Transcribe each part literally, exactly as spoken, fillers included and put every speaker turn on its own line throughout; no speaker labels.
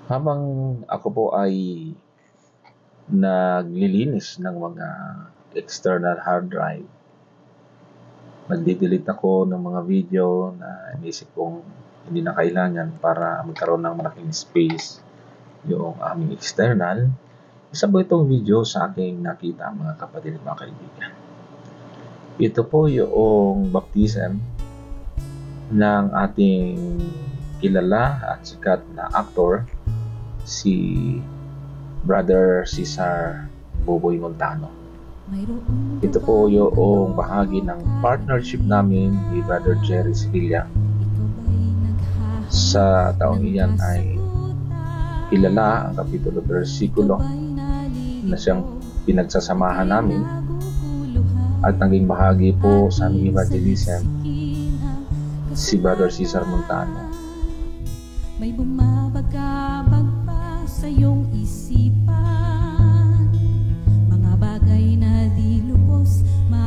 Habang ako po ay naglilinis ng mga external hard drive, nagde-delete ako ng mga video na inisip kong hindi na kailangan para magkaroon ng malaking space yung aming external. Isa po itong video sa aking nakita, mga kapatid at mga kaibigan. Ito po yung baptism ng ating kilala at sikat na actor, si Brother Cesar Boboy Montano. Ito po yung bahagi ng partnership namin ni Brother Jerry Sevilla. Sa taong iyan ay kilala ang kapitulo versikulo na siyang pinagsasamahan namin at naging bahagi po sa aming evangelism si Brother Cesar Montano.
May bumabagabag pa sa iyong isipan, mga bagay na di lubos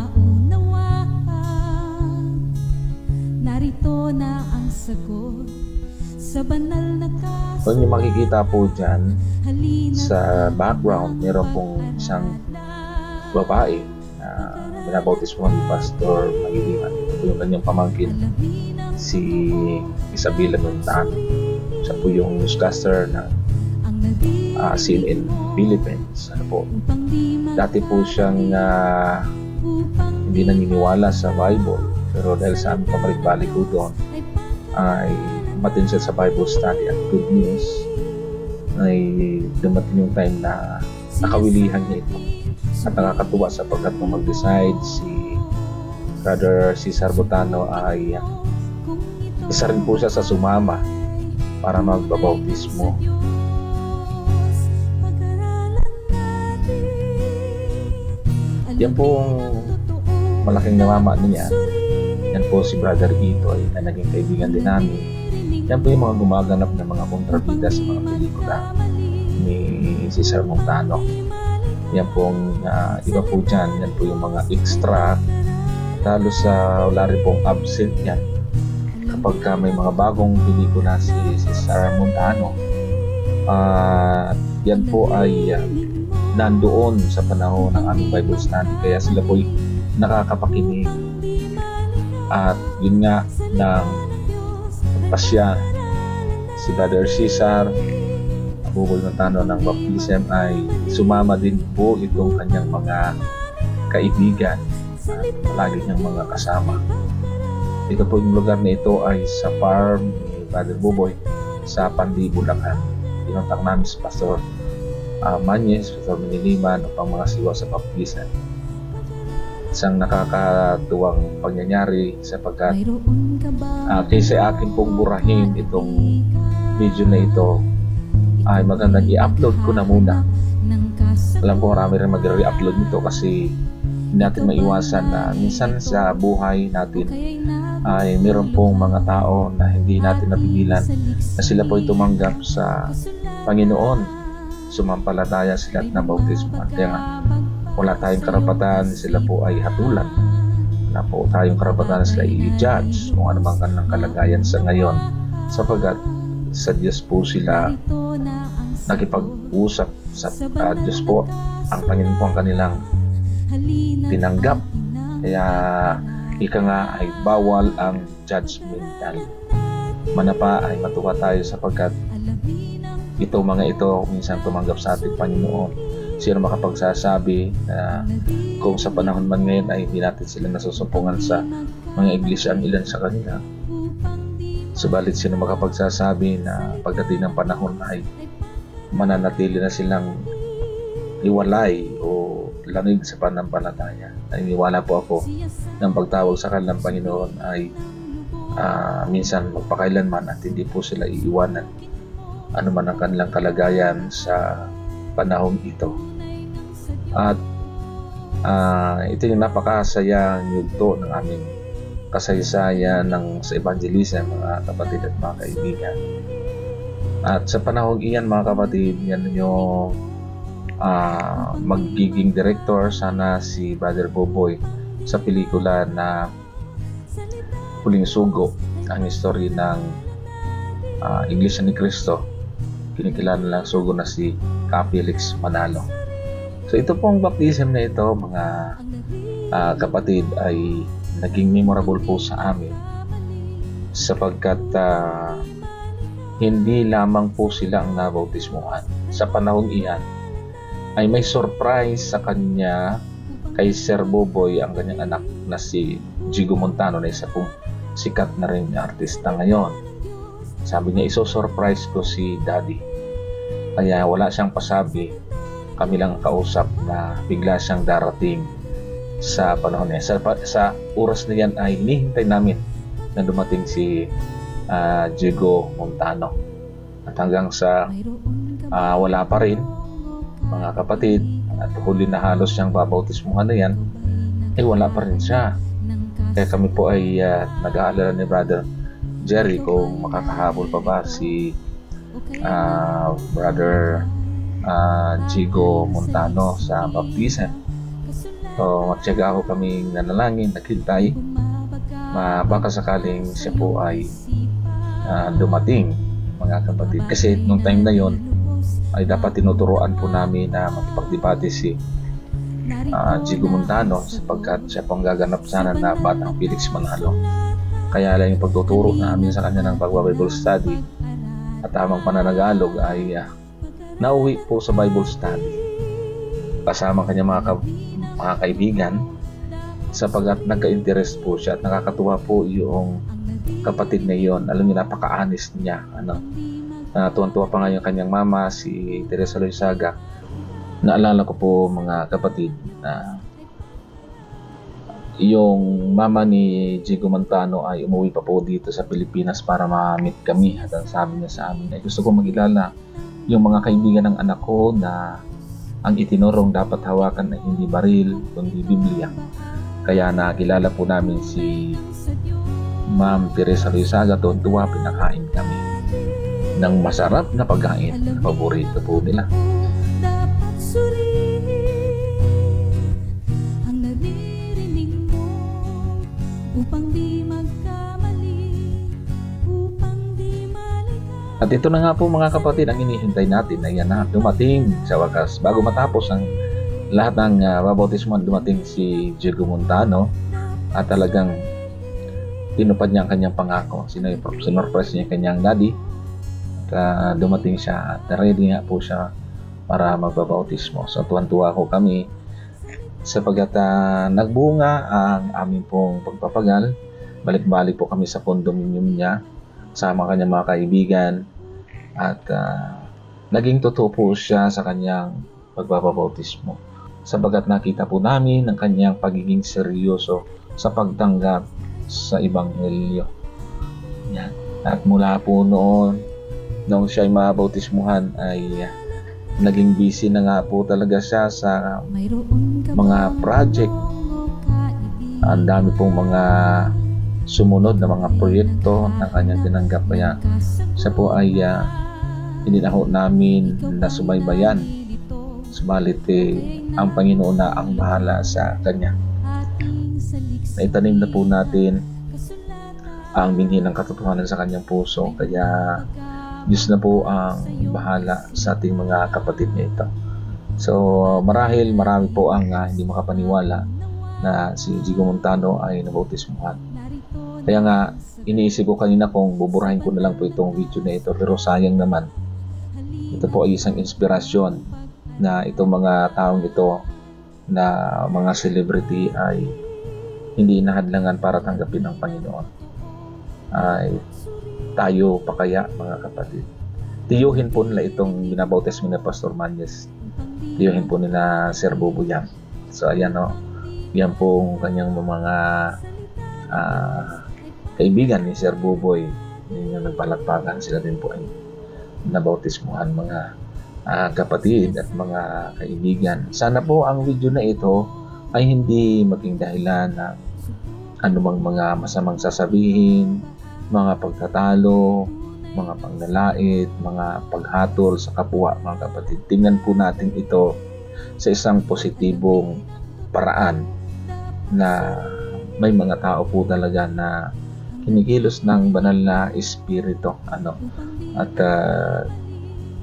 maunawaan. Narito na ang sagot sa banal na kaso.
Kung yung makikita po dyan sa background, meron pong isang babae na binabautismo ni Pastor Magiliman. Ito yung kanyang pamangkin, si Isabela Montano. Siya po yung newscaster ng uh, C N N Philippines. Ano po? Dati po siyang uh, hindi naniniwala sa Bible, pero dahil sa aming pabalik-balik po doon ay umatin siya sa Bible study at good news ay dumating yung time na nakawilihan niya ito. At nakakatuwa sapagkat nung mag-decide si Brother Cesar Montano ay isa rin po siya sa sumama para magbabautismo. Yan pong malaking namama niya. Yan po si Brother Itoy na naging kaibigan din namin. Yan po yung mga gumaganap ng mga kontrabida sa mga pelikula ni Cesar Montano. Yan pong uh, iba po dyan. Yan po yung mga extra. Talo sa wala rin pong absent yan. Kapag uh, may mga bagong pelikula si Cesar Montano, uh, yan po ay uh, nandoon sa panahon ng aming Bible study, kaya sila po ay nakakapakinig. At yun nga, nang pasya si Brother Cesar Boboy Montano ng baptism ay sumama din po itong kanyang mga kaibigan at palagi niyang mga kasama. Ito po yung lugar na ito ay sa farm ni Brother Boboy sa Pandi, Bulacan. Pinuntak namin si Pastor uh, Manyes, Pastor Miniliman upang mga siwa sa baptisan. Isang nakakatuwang pangyayari sapagkat uh, kaysa akin pong burahin itong video na ito ay magandang i-upload ko na muna. Alam ko marami rin mag-re-upload nito kasi hindi natin maiwasan na minsan sa buhay natin ay meron pong mga tao na hindi natin napigilan na sila po ay tumanggap sa Panginoon. Sumampalataya sila at nabautismo. Kaya nga, wala tayong karapatan, sila po ay hatulan. Wala po tayong karapatan na sila i-judge kung ano bang kanilang kalagayan sa ngayon. Sapagkat sa Diyos po sila nakipag-usap sa uh, Diyos po. Ang Panginoon po ang kanilang tinanggap. Kaya ika nga ay bawal ang judgmental. Manapa ay matuwa tayo sapagkat ito mga ito minsan tumanggap sa ating Panginoon. Sino makapagsasabi na kung sa panahon man ngayon ay hindi natin sila nasusumpungan sa mga iglesia ang ilan sa kanila. Subalit sino makapagsasabi na pagdating ng panahon ay mananatili na silang iwalay o lamig sa pananampalataya. Naniniwala po ako ng pagtawag sa kanilang Panginoon ay uh, minsan magpakailanman at hindi po sila iiwanan ano man ang kanilang kalagayan sa panahon ito. At uh, ito yung napakasayang yugto ng aming kasaysayan ng sa evangelism, mga kapatid at mga kaibigan. At sa panahon iyan, mga kapatid, yan yung uh, magiging director sana si Brother Boboy sa pelikula na Huling Sugo, ang history ng uh, Iglesia ni Cristo kinikilala lang sugo na si Ka Felix Manalo. So ito pong baptism na ito, mga uh, kapatid, ay naging memorable po sa amin sapagkat uh, hindi lamang po sila ang nabautismuhan. Sa panahong iyan ay may surprise sa kanya kay Sir Boboy, ang kanyang anak na si Jigo Montano, na isa pong sikat na rin artista ngayon. Sabi niya, iso-surprise ko si Daddy. Kaya wala siyang pasabi, kami lang kausap na bigla siyang darating sa panahon niya. Sa, sa oras na yan ay hinihintay namin na dumating si uh, Jigo Montano. At hanggang sa uh, wala pa rin, mga kapatid, at huli na halos siyang babautismuhan na yan, ay wala pa rin siya. Kaya kami po ay uh, nag-aalala ni Brother Jerry kung makakahabol pa ba si uh, Brother uh, Jigo Montano sa baptism. So magtyaga ako kaming nanalangin, naghintay, uh, baka sakaling siya po ay uh, dumating, mga kapatid. Kasi nung time na yon ay dapat tinuturoan po namin na magpagdebate si uh, Jigo Montano sapagkat siya pong gaganap sana na Batang Felix Manalo. Kaya lang yung pagtuturo namin sa kanya ng pagba-Bible study at tamang pananagalog ay uh, nauwi po sa Bible study kasama kanya mga, ka mga kaibigan sapagkat nagka-interest po siya at nakakatuwa po yung kapatid na yon. Alam niyo, napaka-honest niya, ano. Uh, tuwan-tuwa pa nga yung kanyang mama, si Teresa Loizaga. Naalala ko po, mga kapatid, na yung mama ni Jigo Montano ay umuwi pa po dito sa Pilipinas para ma-meet kami. At ang sabi niya sa amin ay gusto ko magilala yung mga kaibigan ng anak ko na ang itinurong dapat hawakan ay hindi baril kundi Biblia. Kaya nakilala po namin si Ma'am Teresa Loizaga. Tuwan-tuwa, pinakain kami ng masarap na pagkain na paborito po nila.
Dapat suriin ang naririnig mo upang di magkamali, upang di maligaw.
At ito na nga po, mga kapatid, ang inihintay natin na yan na dumating sa wakas. Bago matapos ang lahat ng uh, babautismuhan, dumating si Jigo Montano at talagang tinupad niya ang kanyang pangako. Sinurpress niya ang kanyang daddy. Uh, dumating siya at ready nga po siya para magbabautismo. So tuwan-tuwa ko kami sapagkat uh, nagbunga ang aming pong pagpapagal. Balik-balik po kami sa condominium niya sama kanyang mga kaibigan at uh, naging totoo po siya sa kanyang pagbabautismo sapagkat nakita po namin ang kanyang pagiging seryoso sa pagtanggap sa Ebanghelyo. Yan. At mula po noon, nung siya ay mabautismuhan ay uh, naging busy na nga po talaga siya sa mga project. Ang dami pong mga sumunod na mga proyekto na kanyang tinanggap. Kaya siya po ay uh, hindi na ho namin nasubaybayan. Subalit eh, ang Panginoon na ang bahala sa kanya. Naitanim na po natin ang binhi ng katotohanan sa kanyang puso. Kaya Diyos na po ang bahala sa ating mga kapatid na ito. So marahil marami po ang uh, hindi makapaniwala na si Jigo Montano ay nabautismuhan. Kaya nga iniisip ko kanina kung buburahin ko na lang po itong video na ito, pero sayang naman. Ito po ay isang inspirasyon na itong mga taong ito na mga celebrity ay hindi inahadlangan para tanggapin ang Panginoon. Ay tayo pa kaya, mga kapatid? Tiyuhin po nila itong binabautismo ni Pastor Manyes. Tiyuhin po nila Sir Bobo yan. So ayan o, yan po kanyang mga uh, kaibigan ni Sir Boboy. Yun yung nagpalagpagan, sila din po ay nabautismuhan, mga uh, kapatid at mga kaibigan. Sana po ang video na ito ay hindi maging dahilan ng anumang mga masamang sasabihin, mga pagtatalo, mga pangnalait, mga paghatol sa kapwa, mga kapatid. Tingnan po natin ito sa isang positibong paraan na may mga tao po talaga na kinikilos ng banal na espiritu, ano, at uh,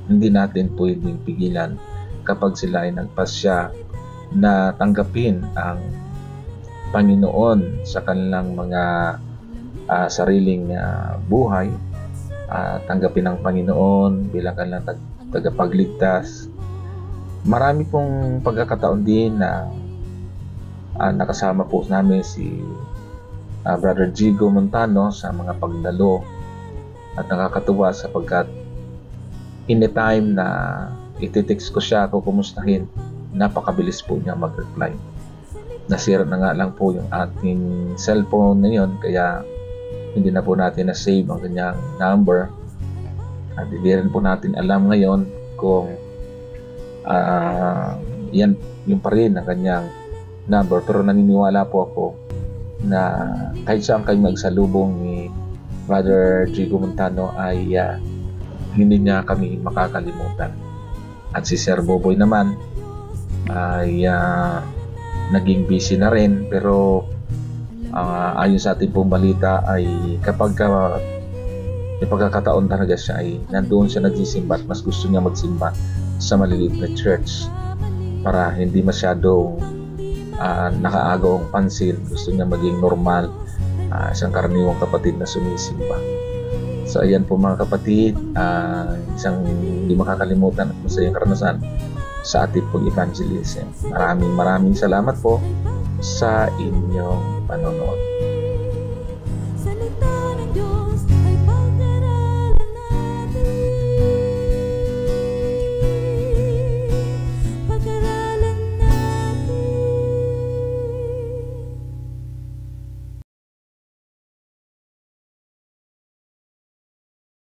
hindi natin pwedeng pigilan kapag sila ay nagpasya na tanggapin ang Panginoon sa kanilang mga uh, sariling uh, buhay, uh, tanggapin ang Panginoon bilang kanilang tag tagapagligtas. Marami pong pagkakataon din na uh, nakasama po namin si uh, Brother Jigo Montano sa mga pagdalo, at nakakatuwa sapagkat in the time na iti-text ko siya, ako kumustahin, napakabilis po niya mag-reply. Nasira na nga lang po yung ating cellphone na yun, kaya hindi na po natin na-save ang kanyang number, at hindi rin po natin alam ngayon kung uh, yan yung pa rin ang kanyang number. Pero naniniwala po ako na kahit saan kayo magsalubong ni Brother Jigo Montano ay uh, hindi niya kami makakalimutan. At si Sir Boboy naman ay uh, naging busy na rin, pero uh, ayon sa ating pong balita ay kapag uh, may pagkakataon talaga siya ay nandoon siya nagsisimba, at mas gusto niya magsimba sa maliliit na church para hindi masyadong uh, nakaagaw ang pansin. Gusto niya maging normal, uh, isang karaniwang kapatid na sumisimba. So ayan po mga kapatid, uh, isang hindi makakalimutan at masayang karanasan sa ating pong evangelism. Maraming maraming salamat po sa inyong panonood.